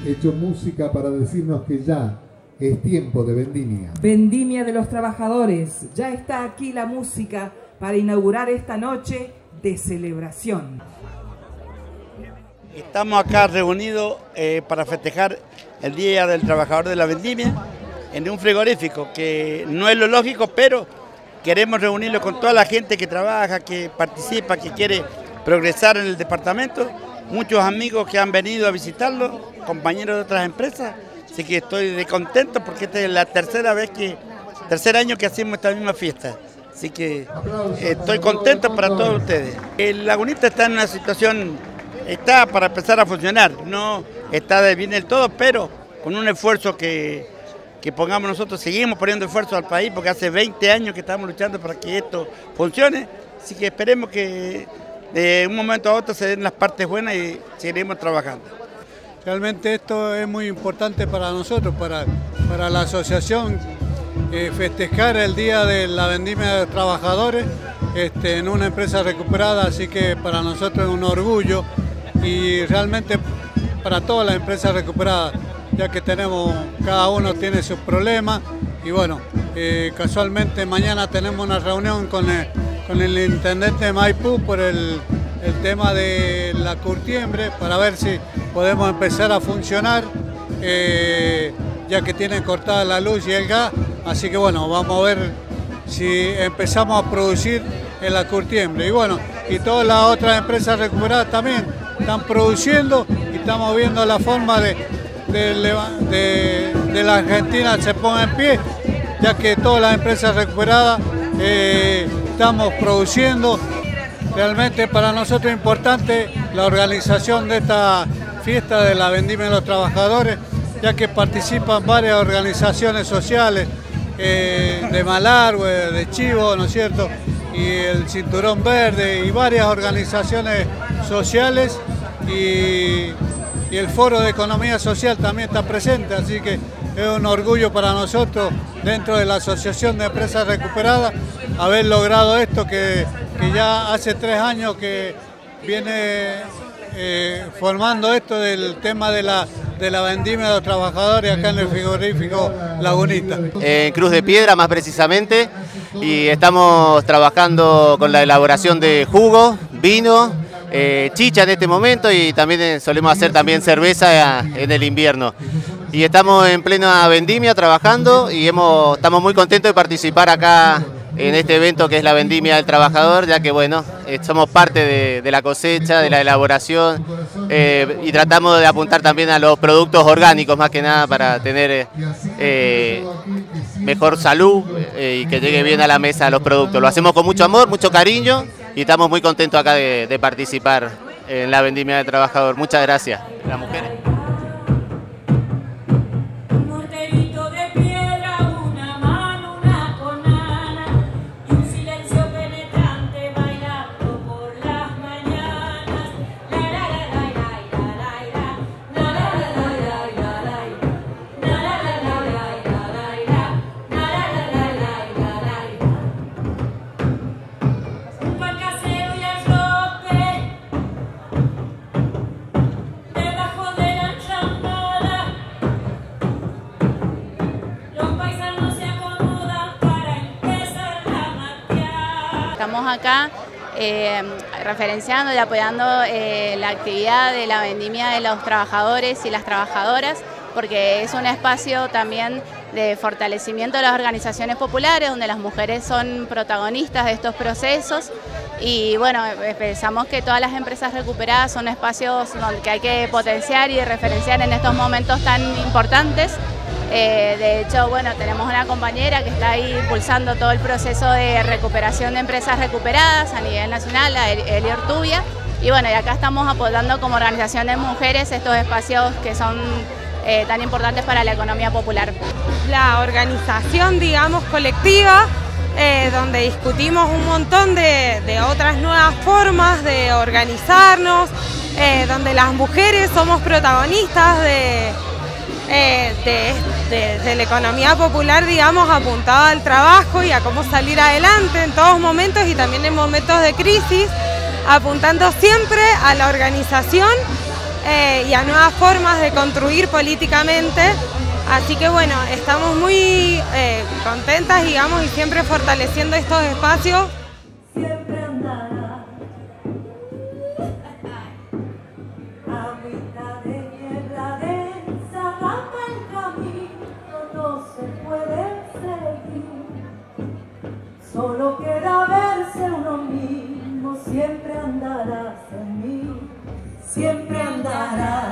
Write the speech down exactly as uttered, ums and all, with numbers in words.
hecho música para decirnos que ya es tiempo de vendimia. Vendimia de los trabajadores. Ya está aquí la música para inaugurar esta noche de celebración. Estamos acá reunidos eh, para festejar el Día del Trabajador de la Vendimia en un frigorífico, que no es lo lógico, pero queremos reunirlo con toda la gente que trabaja, que participa, que quiere progresar en el departamento. Muchos amigos que han venido a visitarlo, compañeros de otras empresas. Así que estoy de contento porque esta es la tercera vez que, tercer año que hacemos esta misma fiesta. Así que eh, estoy contento para todos ustedes. El Lagunita está en una situación, está para empezar a funcionar, no está de bien del todo, pero con un esfuerzo que, que pongamos nosotros, seguimos poniendo esfuerzo al país porque hace veinte años que estamos luchando para que esto funcione. Así que esperemos que de un momento a otro se den las partes buenas y seguiremos trabajando. Realmente esto es muy importante para nosotros, para, para la asociación, eh, festejar el Día de la Vendimia de Trabajadores este, en una empresa recuperada, así que para nosotros es un orgullo y realmente para todas las empresas recuperadas, ya que tenemos, cada uno tiene sus problemas y bueno, eh, casualmente mañana tenemos una reunión con el, con el intendente de Maipú por el, el tema de la curtiembre para ver si podemos empezar a funcionar, eh, ya que tienen cortada la luz y el gas, así que bueno, vamos a ver si empezamos a producir en la curtiembre. Y bueno, y todas las otras empresas recuperadas también están produciendo y estamos viendo la forma de, de, de, de la Argentina se ponga en pie, ya que todas las empresas recuperadas eh, estamos produciendo. Realmente para nosotros es importante la organización de esta fiesta de la Vendimia de los Trabajadores, ya que participan varias organizaciones sociales eh, de Malargüe, de Chivo, ¿no es cierto?, y el Cinturón Verde y varias organizaciones sociales y, y el Foro de Economía Social también está presente, así que es un orgullo para nosotros dentro de la Asociación de Empresas Recuperadas haber logrado esto que, que ya hace tres años que viene Eh, formando esto del tema de la, de la vendimia de los trabajadores acá en el frigorífico Lagunita. En Cruz de Piedra más precisamente, y estamos trabajando con la elaboración de jugo, vino, eh, chicha en este momento y también solemos hacer también cerveza en el invierno. Y estamos en plena vendimia trabajando y hemos, estamos muy contentos de participar acá en este evento que es la Vendimia del Trabajador, ya que bueno, eh, somos parte de, de la cosecha, de la elaboración eh, y tratamos de apuntar también a los productos orgánicos más que nada para tener eh, mejor salud eh, y que llegue bien a la mesa los productos. Lo hacemos con mucho amor, mucho cariño y estamos muy contentos acá de, de participar en la Vendimia del Trabajador. Muchas gracias. Las mujeres. Estamos acá eh, referenciando y apoyando eh, la actividad de la vendimia de los trabajadores y las trabajadoras, porque es un espacio también de fortalecimiento de las organizaciones populares, donde las mujeres son protagonistas de estos procesos. Y bueno, pensamos que todas las empresas recuperadas son espacios donde que hay que potenciar y referenciar en estos momentos tan importantes. Eh, de hecho, bueno, tenemos una compañera que está ahí impulsando todo el proceso de recuperación de empresas recuperadas a nivel nacional, la Eli Ortubia. Y bueno, y acá estamos apoyando como organización de mujeres estos espacios que son eh, tan importantes para la economía popular. La organización, digamos, colectiva, eh, donde discutimos un montón de, de otras nuevas formas de organizarnos, eh, donde las mujeres somos protagonistas de... Eh, de, de, de la economía popular, digamos, apuntada al trabajo y a cómo salir adelante en todos momentos y también en momentos de crisis, apuntando siempre a la organización eh, y a nuevas formas de construir políticamente. Así que bueno, estamos muy eh, contentas, digamos, y siempre fortaleciendo estos espacios. Siempre andará agüita de tierra densa, rapa el camino, no se puede seguir. Solo queda verse uno mismo, siempre andarás en mí, siempre andarás.